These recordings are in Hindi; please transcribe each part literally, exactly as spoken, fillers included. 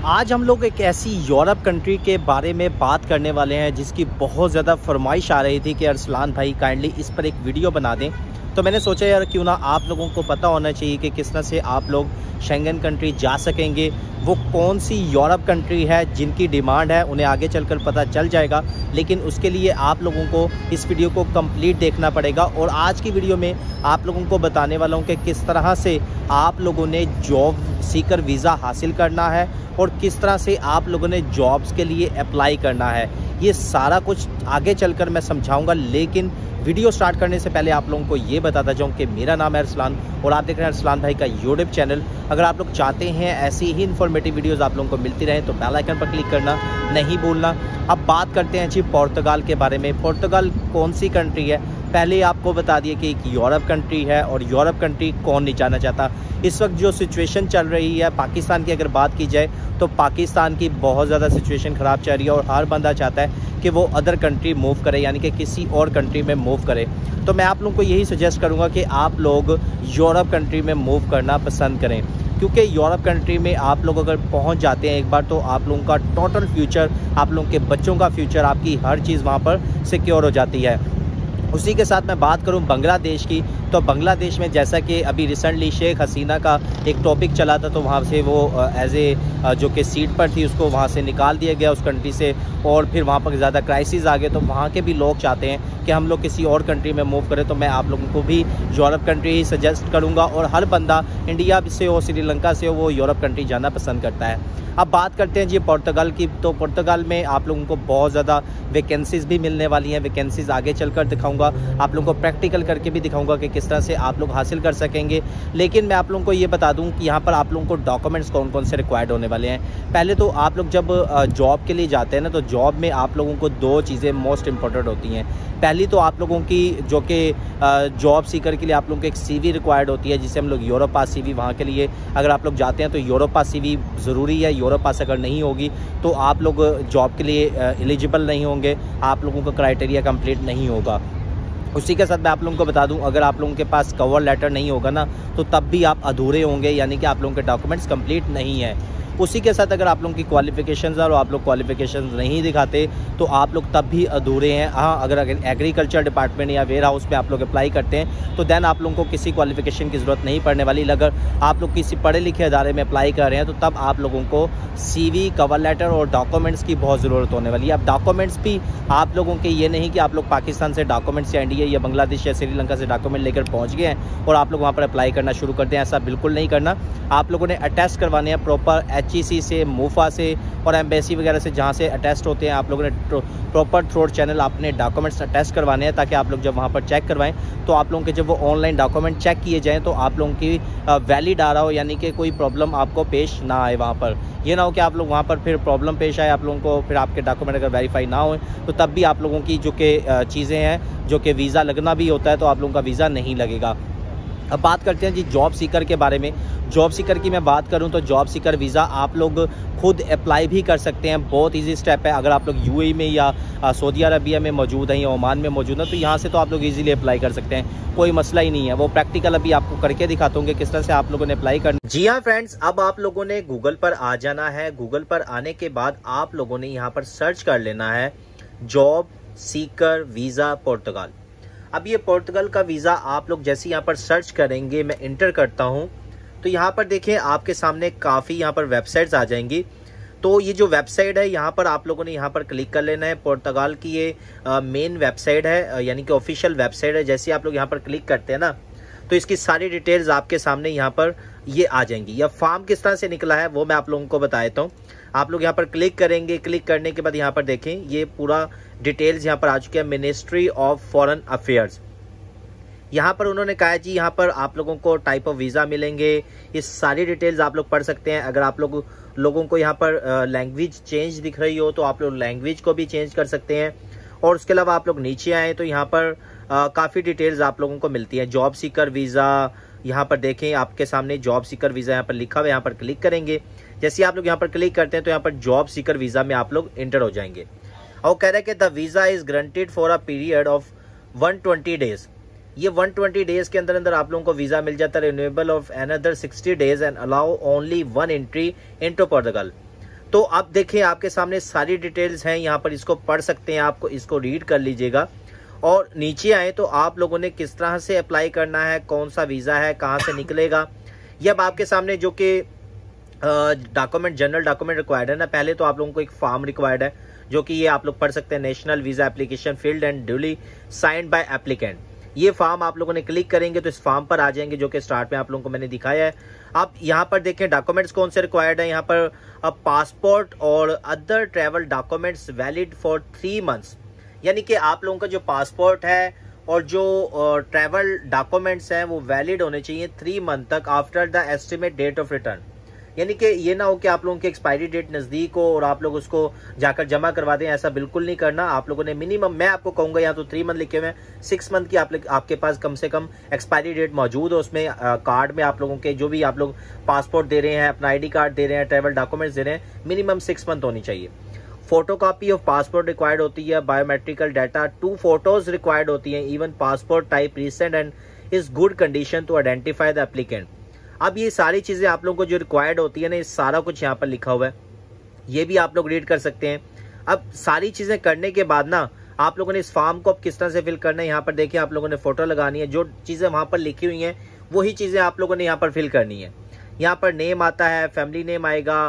आज हम लोग एक ऐसी यूरोप कंट्री के बारे में बात करने वाले हैं जिसकी बहुत ज़्यादा फरमाइश आ रही थी कि अरसलान भाई काइंडली इस पर एक वीडियो बना दें। तो मैंने सोचा यार क्यों ना आप लोगों को पता होना चाहिए कि किस तरह से आप लोग शेंगन कंट्री जा सकेंगे, वो कौन सी यूरोप कंट्री है जिनकी डिमांड है, उन्हें आगे चलकर पता चल जाएगा। लेकिन उसके लिए आप लोगों को इस वीडियो को कंप्लीट देखना पड़ेगा। और आज की वीडियो में आप लोगों को बताने वाला हूँ कि किस तरह से आप लोगों ने जॉब सीकर वीज़ा हासिल करना है और किस तरह से आप लोगों ने जॉब्स के लिए अप्लाई करना है। ये सारा कुछ आगे चलकर मैं समझाऊंगा, लेकिन वीडियो स्टार्ट करने से पहले आप लोगों को ये बताता जाऊं कि मेरा नाम है अरसलान और आप देख रहे हैं अरसलान भाई का यूट्यूब चैनल। अगर आप लोग चाहते हैं ऐसी ही इन्फॉर्मेटिव वीडियोस आप लोगों को मिलती रहें तो बेल आइकन पर क्लिक करना नहीं भूलना। अब बात करते हैं जी पुर्तगाल के बारे में। पुर्तगाल कौन सी कंट्री है? पहले आपको बता दिए कि एक यूरोप कंट्री है और यूरोप कंट्री कौन नहीं जाना चाहता। इस वक्त जो सिचुएशन चल रही है पाकिस्तान की अगर बात की जाए तो पाकिस्तान की बहुत ज़्यादा सिचुएशन ख़राब चल रही है और हर बंदा चाहता है कि वो अदर कंट्री मूव करे, यानी कि किसी और कंट्री में मूव करे। तो मैं आप लोगों को यही सजेस्ट करूँगा कि आप लोग यूरोप कंट्री में मूव करना पसंद करें, क्योंकि यूरोप कंट्री में आप लोग अगर पहुंच जाते हैं एक बार तो आप लोगों का टोटल फ्यूचर, आप लोगों के बच्चों का फ्यूचर, आपकी हर चीज़ वहाँ पर सिक्योर हो जाती है। उसी के साथ मैं बात करूं बांग्लादेश की, तो बांग्लादेश में जैसा कि अभी रिसेंटली शेख हसीना का एक टॉपिक चला था, तो वहाँ से वो एज ए जो कि सीट पर थी उसको वहाँ से निकाल दिया गया उस कंट्री से, और फिर वहाँ पर ज़्यादा क्राइसिस आ गए। तो वहाँ के भी लोग चाहते हैं कि हम लोग किसी और कंट्री में मूव करें। तो मैं आप लोगों को भी यूरोप कंट्री ही सजेस्ट करूँगा, और हर बंदा इंडिया से हो, श्रीलंका से हो, वो यूरोप कंट्री जाना पसंद करता है। अब बात करते हैं जी पुर्तगाल की। तो पुर्तगाल में आप लोगों को बहुत ज़्यादा वैकेंसीज भी मिलने वाली हैं। वैकेंसीज आगे चलकर दिखाऊंगा, आप लोगों को प्रैक्टिकल करके भी दिखाऊंगा कि किस तरह से आप लोग हासिल कर सकेंगे। लेकिन मैं आप लोगों को ये बता दूं कि यहाँ पर आप लोगों को डॉक्यूमेंट्स कौन कौन से रिक्वायर्ड होने वाले हैं। पहले तो आप लोग जब जॉब के लिए जाते हैं ना, तो जॉब में आप लोगों को दो चीज़ें मोस्ट इंपॉर्टेंट होती हैं। पहली तो आप लोगों की जो कि जॉब सीकर के लिए आप लोगों को एक सीवी रिक्वायर्ड होती है, जिसे हम लोग यूरोप पास सीवी, वहाँ के लिए अगर आप लोग जाते हैं तो यूरोप पास सीवी ज़रूरी है। यूरोप पास अगर नहीं होगी तो आप लोग जॉब के लिए एलिजिबल नहीं होंगे, आप लोगों का क्राइटेरिया कंप्लीट नहीं होगा। उसी के साथ मैं आप लोगों को बता दूं, अगर आप लोगों के पास कवर लेटर नहीं होगा ना, तो तब भी आप अधूरे होंगे, यानी कि आप लोगों के डॉक्यूमेंट्स कंप्लीट नहीं है। उसी के साथ अगर आप लोगों की क्वालिफिकेशंस और आप लोग क्वालिफिकेशंस नहीं दिखाते तो आप लोग तब भी अधूरे हैं। हाँ, अगर एग्रीकल्चर डिपार्टमेंट या वेयर हाउस पे आप लोग अप्लाई करते हैं तो देन आप लोगों को किसी क्वालिफिकेशन की ज़रूरत नहीं पड़ने वाली। अगर आप लोग किसी पढ़े लिखे अदारे में अप्लाई कर रहे हैं तो तब आप लोगों को सीवी, कवर लेटर और डॉक्यूमेंट्स की बहुत ज़रूरत होने वाली है। अब डॉक्यूमेंट्स भी आप लोगों के ये नहीं कि आप लोग पाकिस्तान से डॉक्यूमेंट्स या इंडिया या बांग्लादेश या श्रीलंका से डॉक्यूमेंट लेकर पहुँच गए हैं और आप लोग वहाँ पर अप्लाई करना शुरू कर दें। ऐसा बिल्कुल नहीं करना। आप लोगों ने अटेस्ट करवाने हैं प्रॉपर एच ई सी से, मूफा से और एम्बेसी वगैरह से, जहाँ से अटेस्ट होते हैं। आप लोगों ने प्रॉपर थ्रोट चैनल अपने डॉक्यूमेंट्स अटेस्ट करवाने हैं, ताकि आप लोग जब वहाँ पर चेक करवाएं तो आप लोगों के जब वो ऑनलाइन डॉक्यूमेंट चेक किए जाएं तो आप लोगों की वैलिड आ रहा हो, यानी कि कोई प्रॉब्लम आपको पेश ना आए वहाँ पर। ये ना हो कि आप लोग वहाँ पर फिर प्रॉब्लम पेश आए आप लोगों को, फिर आपके डॉक्यूमेंट अगर वेरीफाई ना हो तो तब भी आप लोगों की जो कि चीज़ें हैं, जो कि वीज़ा लगना भी होता है, तो आप लोगों का वीज़ा नहीं लगेगा। अब बात करते हैं जी जॉब सीकर के बारे में। जॉब सीकर की मैं बात करूं तो जॉब सीकर वीज़ा आप लोग खुद अप्लाई भी कर सकते हैं। बहुत इजी स्टेप है। अगर आप लोग यूएई में या सऊदी अरबिया में मौजूद हैं या ओमान में मौजूद हैं तो यहाँ से तो आप लोग इजीली अप्लाई कर सकते हैं, कोई मसला ही नहीं है। वो प्रैक्टिकल अभी आपको करके दिखाता हूँ कि किस तरह से आप लोगों ने अप्लाई करना। जी हाँ फ्रेंड्स, अब आप लोगों ने गूगल पर आ जाना है। गूगल पर आने के बाद आप लोगों ने यहाँ पर सर्च कर लेना है जॉब सीकर वीज़ा पुर्तगाल। अब ये पुर्तगाल का वीज़ा आप लोग जैसे यहाँ पर सर्च करेंगे, मैं इंटर करता हूँ तो यहाँ पर देखिए आपके सामने काफ़ी यहाँ पर वेबसाइट्स आ जाएंगी। तो ये जो वेबसाइट है यहाँ पर आप लोगों ने यहाँ पर क्लिक कर लेना है। पुर्तगाल की ये मेन वेबसाइट है, यानी कि ऑफिशियल वेबसाइट है। जैसे आप लोग यहाँ पर क्लिक करते हैं ना तो इसकी सारी डिटेल्स आपके सामने यहाँ पर ये आ जाएंगी। यह फॉर्म किस तरह से निकला है वो मैं आप लोगों को बता देता हूँ। आप लोग यहाँ पर क्लिक करेंगे, क्लिक करने के बाद यहाँ पर देखें ये पूरा डिटेल्स यहाँ पर आ चुके हैं। मिनिस्ट्री ऑफ फॉरेन अफेयर्स, यहाँ पर उन्होंने कहा है जी यहाँ पर आप लोगों को टाइप ऑफ वीज़ा मिलेंगे। ये सारी डिटेल्स आप लोग पढ़ सकते हैं। अगर आप लोग लोगों को यहाँ पर लैंग्वेज चेंज दिख रही हो तो आप लोग लैंग्वेज को भी चेंज कर सकते हैं। और उसके अलावा आप लोग नीचे आए तो यहाँ पर काफ़ी डिटेल्स आप लोगों को मिलती है। जॉब सीकर वीज़ा, यहाँ पर देखें आपके सामने जॉब सीकर वीज़ा यहाँ पर लिखा हुआ है। यहाँ पर क्लिक करेंगे, जैसे आप लोग यहाँ पर क्लिक करते हैं तो यहाँ पर जॉब सीकर वीज़ा में आप लोग इंटर हो जाएंगे। और कह रहे हैं कि the visa is granted for a period of one twenty days. ये वन ट्वेंटी डेज के अंदर अंदर आप लोगों को वीज़ा मिल जाता है। Renewable of another sixty days and allow only one entry into पुर्तगाल। तो अब देखिए आपके सामने सारी डिटेल्स हैं यहाँ पर, इसको पढ़ सकते हैं, आपको इसको रीड कर लीजिएगा। और नीचे आए तो आप लोगों ने किस तरह से अप्लाई करना है, कौन सा वीज़ा है, कहाँ से निकलेगा, ये अब आपके सामने जो कि डॉक्यूमेंट जनरल डॉक्यूमेंट रिक्वायर्ड है ना। पहले तो आप लोगों को एक फॉर्म रिक्वायर्ड है जो कि ये आप लोग पढ़ सकते हैं, national visa application filled and duly signed by applicant. ये फॉर्म आप लोगों ने क्लिक करेंगे तो इस फॉर्म पर आ जाएंगे जो कि स्टार्ट में आप लोगों को मैंने दिखाया है। आप यहाँ पर देखें डॉक्यूमेंट्स कौन से रिक्वायर्ड है। यहाँ पर अब पासपोर्ट और other travel documents valid for three months, यानी कि आप लोगों का जो पासपोर्ट है और जो ट्रैवल डॉक्यूमेंट्स हैं वो वैलिड होने चाहिए थ्री मंथ तक after the estimate date of return. यानी कि ये ना हो कि आप लोगों की एक्सपायरी डेट नज़दीक हो और आप लोग उसको जाकर जमा करवा दें, ऐसा बिल्कुल नहीं करना। आप लोगों ने मिनिमम, मैं आपको कहूँगा यहाँ तो थ्री मंथ लिखे हुए हैं, सिक्स मंथ की आप, आपके पास कम से कम एक्सपायरी डेट मौजूद हो उसमें। आ, कार्ड में आप लोगों के जो भी आप लोग पासपोर्ट दे रहे हैं, अपना आई डी कार्ड दे रहे हैं, ट्रैवल डॉक्यूमेंट्स दे रहे हैं, मिनिमम सिक्स मंथ होनी चाहिए। Photo copy of passport required होती है, biometrical data, two photos required होती हैं, even passport type recent and is good condition to identify the applicant. अब ये सारी चीजें आप लोगों को जो रिक्वायर्ड होती है ना, ये सारा कुछ यहाँ पर लिखा हुआ है, ये भी आप लोग रीड कर सकते हैं। अब सारी चीजें करने के बाद ना आप लोगों ने इस फॉर्म को अब किस तरह से फिल करना है, यहाँ पर देखिए आप लोगों ने फोटो लगानी है, जो चीजें वहां पर लिखी हुई हैं वही चीजें आप लोगों ने यहाँ पर फिल करनी है। यहाँ पर नेम आता है, फैमिली नेम आएगा,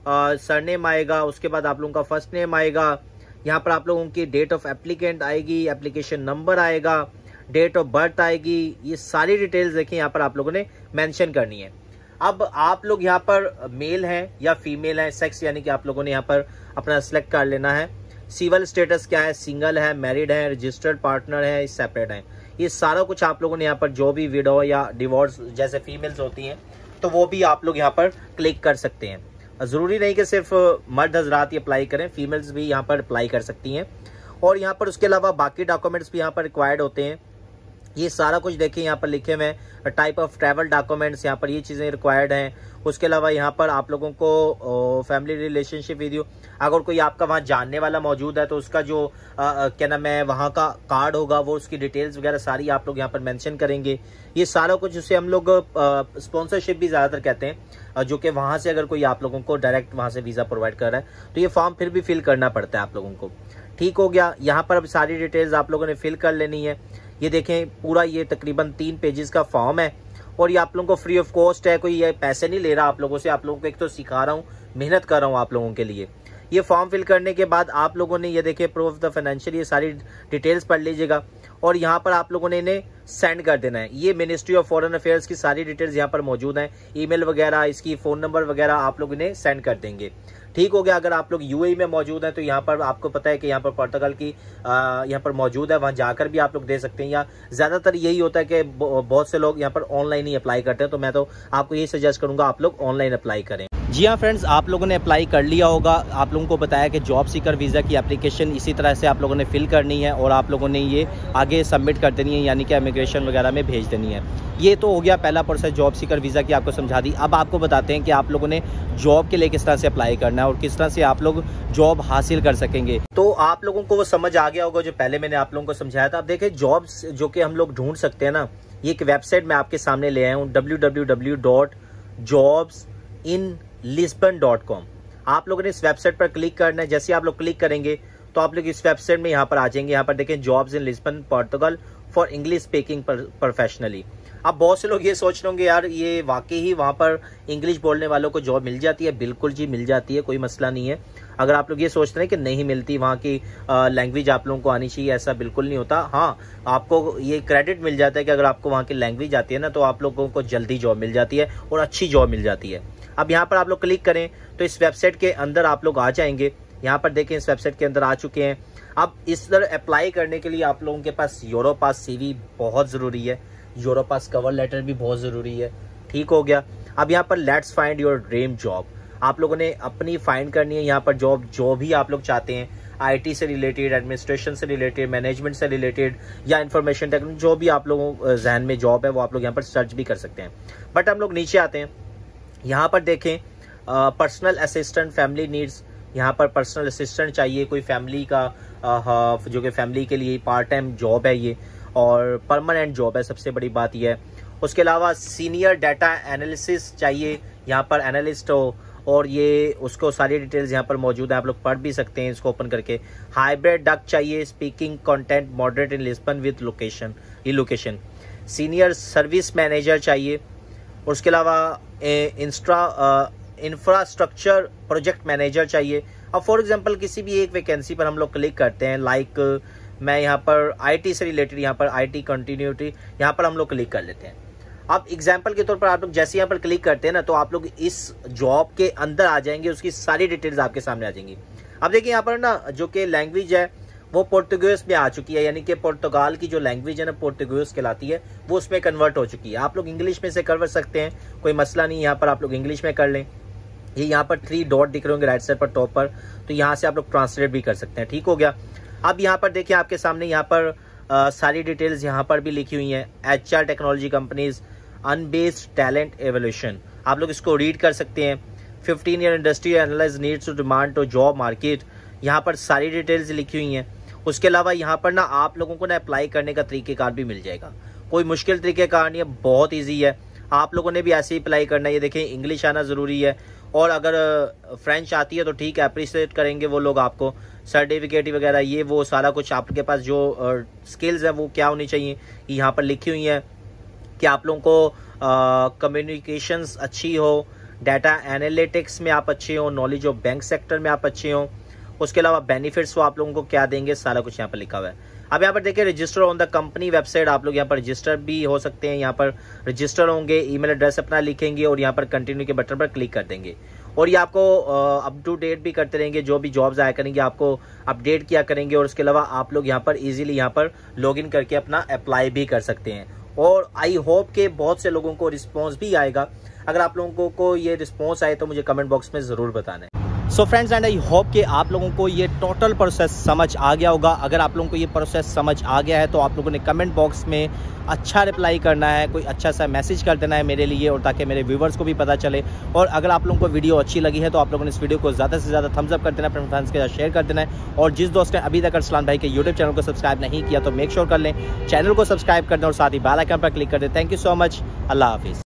सरनेम आएगा, उसके बाद आप लोगों का फर्स्ट नेम आएगा, यहाँ पर आप लोगों की डेट ऑफ एप्लीकेंट आएगी, एप्लीकेशन नंबर आएगा, डेट ऑफ बर्थ आएगी, ये सारी डिटेल्स देखिए यहाँ पर आप लोगों ने मेंशन करनी है। अब आप लोग यहाँ पर मेल हैं या फीमेल हैं, सेक्स यानी कि आप लोगों ने यहाँ पर अपना सिलेक्ट कर लेना है। सिविल स्टेटस क्या है, सिंगल है, मैरिड है, रजिस्टर्ड पार्टनर है, सेपरेट है, ये सारा कुछ आप लोगों ने यहाँ पर, जो भी विडो या डिवोर्स जैसे फीमेल्स होती हैं तो वो भी आप लोग यहाँ पर क्लिक कर सकते हैं। ज़रूरी नहीं कि सिर्फ मर्द हजरात ही अप्लाई करें, फीमेल्स भी यहाँ पर अप्लाई कर सकती हैं। और यहाँ पर उसके अलावा बाकी डॉक्यूमेंट्स भी यहाँ पर रिक्वायर्ड होते हैं, ये सारा कुछ देखिए यहाँ पर लिखे हुए हैं। टाइप ऑफ ट्रैवल डॉक्यूमेंट्स, यहाँ पर ये चीज़ें रिक्वायर्ड हैं। उसके अलावा यहाँ पर आप लोगों को फैमिली रिलेशनशिप वीडियो, अगर कोई आपका वहाँ जानने वाला मौजूद है तो उसका जो आ, क्या नाम है वहाँ का कार्ड होगा, वो उसकी डिटेल्स वगैरह सारी आप लोग यहाँ पर मेंशन करेंगे। ये सारा कुछ जिसे हम लोग स्पॉन्सरशिप भी ज़्यादातर कहते हैं, जो कि वहाँ से अगर कोई आप लोगों को डायरेक्ट वहाँ से वीज़ा प्रोवाइड कर रहा है तो ये फॉर्म फिर भी फिल करना पड़ता है आप लोगों को। ठीक हो गया, यहाँ पर अब सारी डिटेल्स आप लोगों ने फिल कर लेनी है। ये देखें पूरा ये तकरीबन तीन पेजेस का फॉर्म है और ये आप लोगों को फ्री ऑफ कॉस्ट है, कोई ये पैसे नहीं ले रहा आप लोगों से, आप लोगों को एक तो सिखा रहा हूँ, मेहनत कर रहा हूँ आप लोगों के लिए। ये फॉर्म फिल करने के बाद आप लोगों ने ये देखिए प्रूफ ऑफ द फाइनेंशियल, ये सारी डिटेल्स पढ़ लीजिएगा और यहाँ पर आप लोगों ने इन्हें सेंड कर देना है। ये मिनिस्ट्री ऑफ फॉरेन अफेयर्स की सारी डिटेल्स यहाँ पर मौजूद हैं, ईमेल वगैरह, इसकी फ़ोन नंबर वगैरह आप लोग इन्हें सेंड कर देंगे। ठीक हो गया। अगर आप लोग यूएई में मौजूद हैं तो यहाँ पर आपको पता है कि यहाँ पर पुर्तगाल की यहाँ पर मौजूद है, वहाँ जाकर भी आप लोग दे सकते हैं। या ज़्यादातर यही होता है कि बहुत से लोग यहाँ पर ऑनलाइन ही अप्लाई करते हैं, तो मैं तो आपको यही सजेस्ट करूँगा आप लोग ऑनलाइन अप्लाई करें। जी हाँ फ्रेंड्स, आप लोगों ने अप्लाई कर लिया होगा, आप लोगों को बताया कि जॉब सीकर वीज़ा की एप्लीकेशन इसी तरह से आप लोगों ने फिल करनी है और आप लोगों ने ये आगे सबमिट कर देनी है, यानी कि इमिग्रेशन वगैरह में भेज देनी है। ये तो हो गया पहला प्रोसेस जॉब सीकर वीज़ा की, आपको समझा दी। अब आपको बताते हैं कि आप लोगों ने जॉब के लिए किस तरह से अप्लाई करना है और किस तरह से आप लोग जॉब हासिल कर सकेंगे। तो आप लोगों को वो समझ आ गया होगा जो पहले मैंने आप लोगों को समझाया था। अब देखिए जॉब्स जो कि हम लोग ढूंढ सकते हैं ना, ये एक वेबसाइट मैं आपके सामने ले आया हूँ, W W W dot jobs in Lisbon dot com. आप लोगों ने इस वेबसाइट पर क्लिक करना है। जैसे आप लोग क्लिक करेंगे तो आप लोग इस वेबसाइट में यहाँ पर आ जाएंगे। यहाँ पर देखें jobs in Lisbon Portugal for English speaking professionally. अब बहुत से लोग ये सोच रहे होंगे यार ये वाकई ही वहाँ पर इंग्लिश बोलने वालों को जॉब मिल जाती है। बिल्कुल जी मिल जाती है, कोई मसला नहीं है। अगर आप लोग ये सोचते हैं कि नहीं मिलती, वहाँ की लैंग्वेज आप लोगों को आनी चाहिए, ऐसा बिल्कुल नहीं होता। हाँ, आपको ये क्रेडिट मिल जाता है कि अगर आपको वहाँ की लैंग्वेज आती है ना तो आप लोगों को जल्दी जॉब मिल जाती है और अच्छी जॉब मिल जाती है। अब यहाँ पर आप लोग क्लिक करें तो इस वेबसाइट के अंदर आप लोग आ जाएंगे। यहाँ पर देखें इस वेबसाइट के अंदर आ चुके हैं। अब इस तरह अप्लाई करने के लिए आप लोगों के पास यूरोपास सीवी बहुत ज़रूरी है, यूरोपास कवर लेटर भी बहुत ज़रूरी है। ठीक हो गया। अब यहाँ पर let's find your dream job, आप लोगों ने अपनी फाइंड करनी है यहाँ पर जॉब जो भी आप लोग चाहते हैं, आईटी से रिलेटेड, एडमिनिस्ट्रेशन से रिलेटेड, मैनेजमेंट से रिलेटेड या इंफॉर्मेशन टेक्नोलॉजी, जो भी आप लोगों जहन में जॉब है वो आप लोग यहाँ पर सर्च भी कर सकते हैं। बट हम लोग नीचे आते हैं, यहाँ पर देखें पर्सनल असिस्टेंट फैमिली नीड्स। यहाँ पर पर्सनल असिस्टेंट चाहिए, कोई फैमिली का आ, जो कि फैमिली के लिए पार्ट टाइम जॉब है ये, और परमानेंट जॉब है, सबसे बड़ी बात यह है। उसके अलावा सीनियर डाटा एनालिसिस चाहिए, यहाँ पर एनालिस्ट हो, और ये उसको सारी डिटेल्स यहाँ पर मौजूद है, आप लोग पढ़ भी सकते हैं इसको ओपन करके। हाइब्रिड डक चाहिए, speaking content moderate in Lisbon with location relocation. Senior service manager चाहिए, और उसके अलावा इंस्ट्रा इंफ्रास्ट्रक्चर प्रोजेक्ट मैनेजर चाहिए। अब फॉर एग्जांपल किसी भी एक वैकेंसी पर हम लोग क्लिक करते हैं, लाइक मैं यहाँ पर आईटी से रिलेटेड, यहाँ पर आईटी कंटिन्यूटी यहाँ पर हम लोग क्लिक कर लेते हैं। अब एग्जाम्पल के तौर पर आप लोग जैसे यहाँ पर क्लिक करते हैं ना, तो आप लोग इस जॉब के अंदर आ जाएंगे, उसकी सारी डिटेल्स आपके सामने आ जाएंगी। अब देखिए यहाँ पर ना जो कि लैंग्वेज है वो पोर्टुगीज में आ चुकी है, यानी कि पुर्तगाल की जो लैंग्वेज है ना पोर्टुगीज कहलाती है, वो उसमें कन्वर्ट हो चुकी है। आप लोग इंग्लिश में से कर सकते हैं, कोई मसला नहीं, यहाँ पर आप लोग इंग्लिश में कर लें। ये यहाँ पर थ्री डॉट दिख रहे होंगे राइट साइड पर टॉप पर, तो यहाँ से आप लोग ट्रांसलेट भी कर सकते हैं। ठीक हो गया। अब यहाँ पर देखिए आपके सामने यहाँ पर आ, सारी डिटेल्स यहाँ पर भी लिखी हुई हैं। H R technology companies unbased talent evolution, आप लोग इसको रीड कर सकते हैं। Fifteen year industry analyse needs to demand to job market, यहाँ पर सारी डिटेल्स लिखी हुई हैं। उसके अलावा यहाँ पर ना आप लोगों को ना अप्लाई करने का तरीकेकार भी मिल जाएगा, कोई मुश्किल तरीकेकार नहीं है, बहुत ईजी है। आप लोगों ने भी ऐसे ही अप्लाई करना है। ये देखें इंग्लिश आना ज़रूरी है, और अगर फ्रेंच आती है तो ठीक है, अप्रिशिएट करेंगे वो लोग आपको। सर्टिफिकेट वगैरह ये वो सारा कुछ आपके पास जो स्किल्स है वो क्या होनी चाहिए यहाँ पर लिखी हुई है कि आप लोगों को कम्युनिकेशंस अच्छी हो, डाटा एनालिटिक्स में आप अच्छे हो, नॉलेज ऑफ बैंक सेक्टर में आप अच्छे हो। उसके अलावा बेनिफिट्स वो आप लोगों को क्या देंगे, सारा कुछ यहाँ पर लिखा हुआ है। अब यहाँ पर देखिए register on the company website, आप लोग यहाँ पर रजिस्टर भी हो सकते हैं। यहाँ पर रजिस्टर होंगे, ईमेल एड्रेस अपना लिखेंगे और यहाँ पर कंटिन्यू के बटन पर क्लिक कर देंगे, और ये आपको अप टू डेट भी करते रहेंगे। जो भी जॉब्स आया करेंगे आपको अपडेट किया करेंगे, और उसके अलावा आप लोग यहाँ पर इजीली यहाँ पर लॉगिन करके अपना अप्लाई भी कर सकते हैं। और आई होप के बहुत से लोगों को रिस्पॉन्स भी आएगा। अगर आप लोगों को ये रिस्पॉन्स आए तो मुझे कमेंट बॉक्स में ज़रूर बताना है। So friends and I hope कि आप लोगों को ये टोटल प्रोसेस समझ आ गया होगा। अगर आप लोगों को ये प्रोसेस समझ आ गया है तो आप लोगों ने कमेंट बॉक्स में अच्छा रिप्लाई करना है, कोई अच्छा सा मैसेज कर देना है मेरे लिए, और ताकि मेरे व्यूवर्स को भी पता चले। और अगर आप लोगों को वीडियो अच्छी लगी है तो आप लोगों ने इस वीडियो को ज़्यादा से ज़्यादा थम्स अप कर देना, अपने फ्रेंड्स के साथ शेयर कर देना है। और जिस दोस्त ने अभी तक अरसलान भाई के यूट्यूब चैनल को सब्सक्राइब नहीं किया तो मेक श्योर कर लें, चैनल को सब्सक्राइब कर दें और साथ ही बेल आइकन पर क्लिक कर दें। थैंक यू सो मच, अल्लाह हाफिज़।